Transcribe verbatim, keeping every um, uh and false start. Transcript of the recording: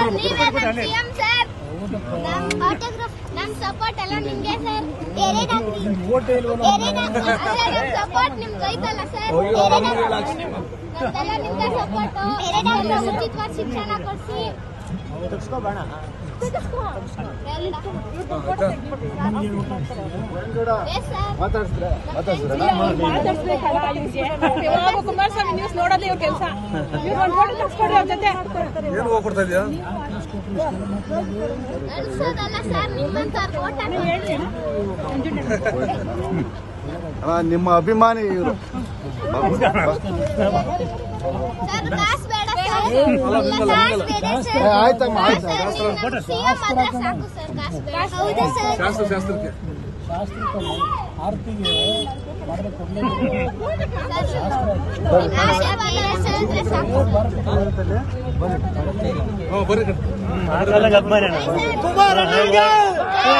CM sir ನಮ್ಮ autograph ನಮ್ಮ support ಎಲ್ಲ ನಿಮಗೆ ಸರ್ ಎರಡ್ ಹಾಕ್ರಿ ಎರಡ್ ಹಾಕ್ರಿ ನಮ್ಮ ಸಪೋರ್ಟ್ ನಿಮಗೆ ಐತಲ್ಲ ಸರ್ ಎರಡ್ ಹಾಕ್ರಿ ನಮ್ಮೆಲ್ಲ ನಿಮಗೆ ಸಪೋರ್ಟ್ ಎರಡ್ ಹಾಕ್ರಿ ಉಚಿತವಾದ ಶಿಕ್ಷಣ ಕೊಡ್ಸಿ ತಕ್ಷಕೋ ಬಾಣ ತಕ್ಷಕೋ ಎಲ್ಲ ಮಾತಾಡ್ಸ್ರೆ ಮಾತಾಡ್ಸ್ರೆ ಮಾತಾಡ್ಸ್ಬೇಕಲ್ಲ ಇವ್ರಿಗೆ ಯಾವಾಗ ಕುಮಾರಸ್ವಾಮಿ ನ್ಯೂಸ್ ನೋಡೋದೇ ಇವ್ರ ಕೆಲಸ ಇವ್ರು ಒಂದು ಫೋಟೋ ತಕ್ಷಕೊಡ್ರಿ ಅವ್ರ ಜೊತೆ ಏನು ಹೋಗ್ಕೊಡ್ತಾ ಇದೀಯಾ ಅನ್ಸೋದಲ್ಲ ಸರ್ ನಿಮ್ಮಂತ ಫೋಟೋ ಹೇಳಿ ಅಣ್ಣ ನಿಮ್ಮ ಅಭಿಮಾನಿ ಇವರು ಸರ್ ಕಾಸ್ ಬೇಡ ಸರ್ ಕಾಸ್ ಬೇಡ ಸರ್ ಆಯ್ತಮ್ಮ ಆಯ್ತು ಸಿಎಂ ಆದ್ರೆ ಸಾಕು ಸರ್ ಕಾಸ್ ಬೇಡ ಹೌದಾ ಸರ್ ಶಾಸ್ತ್ರ ಶಾಸ್ತ್ರಕ್ಕೆ ಶಾಸ್ತ್ರಕ್ಕೆ ಆರತಿಗೆ ಮಾಡಿದ್ರೆ ಬರ್ರಿ ಕುಮಾರ